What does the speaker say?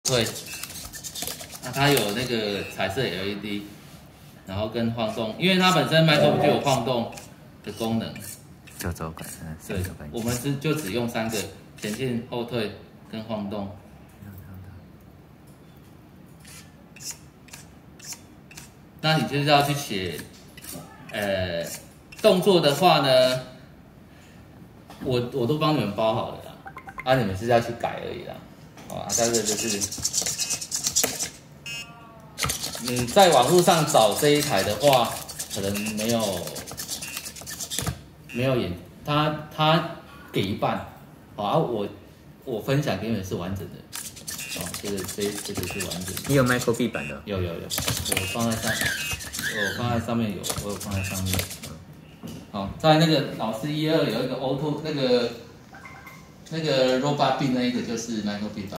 对，那它有那个彩色 LED， 然后跟晃动，因为它本身 Micro 就有晃动的功能。 就走感， 对，我们就只用3个：前进、后退跟晃动。那你就是要去写，动作的话呢，我都帮你们包好了啦，啊，你们是要去改而已啦，啊，这个就是你在网络上找这一台的话，可能没有演，他给一半，好啊，我分享给你们是完整的，哦，这个是完整的。 你有 Micro B 版的？ 有，我放在上面有，我有放在上面。好，在那个老师1、2有一个 Auto 那个 Robot B 那一个就是 Micro B 版。